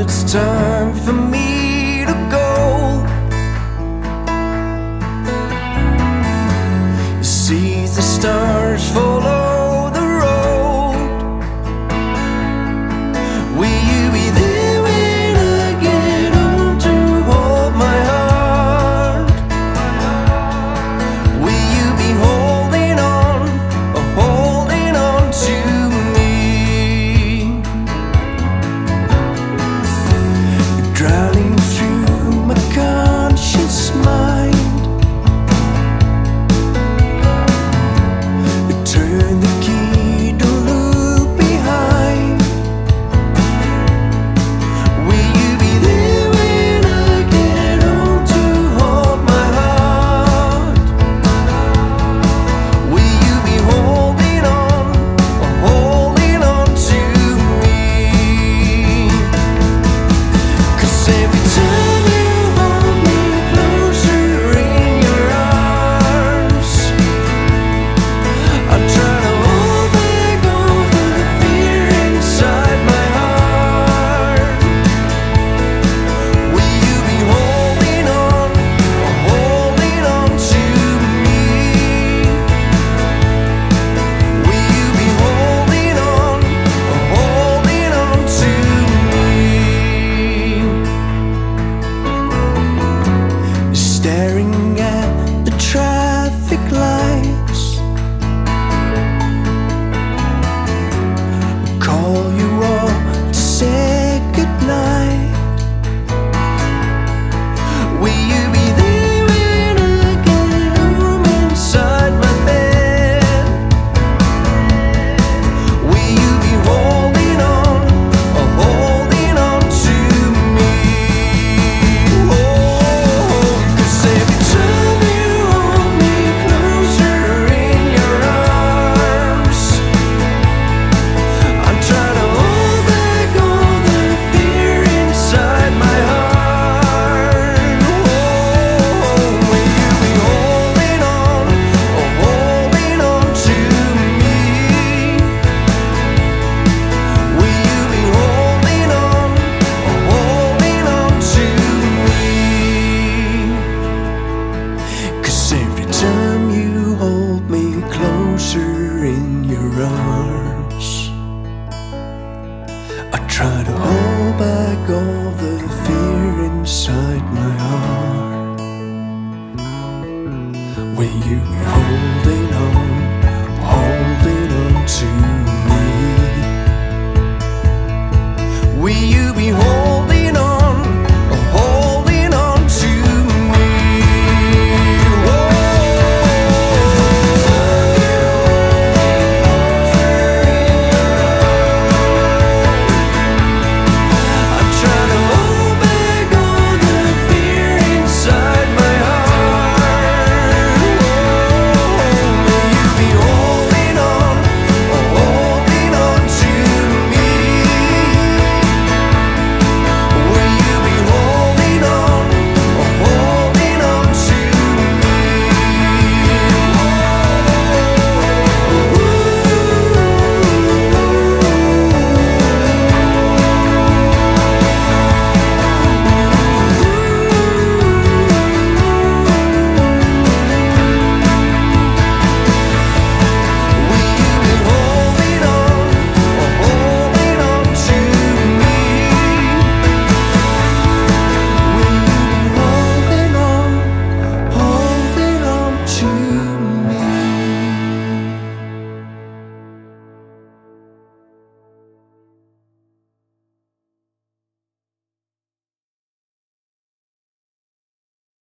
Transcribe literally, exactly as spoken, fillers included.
it's time for me to go. You see the stars follow the road. Will you be there when I get home to hold my heart? Will you be holding on, or holding on to me? You're drowning through my conscious mind. You turn the key, don't look behind. Will you be there when I get home to hold my heart? Will you be holding on, or holding on to me? 'Cause every time you hold me closer in your arms, I try to hold back all the fear inside my heart. Will you be holding on, or holding on to me? Will you be holding on, or holding on to me? Staring at the traffic lights, call you all to say goodnight. Will you be there when I get home inside my bed? Will you be holding on, or holding on to me? Oh, 'cause every time you hold me closer in your arms, I'm trying to hold back all the fear inside my heart. Oh, will you be holding on, or holding on to me? Will you be holding on, or holding on to me? 'Cause every time you hold me closer in your arms, I try to hold back all the fear inside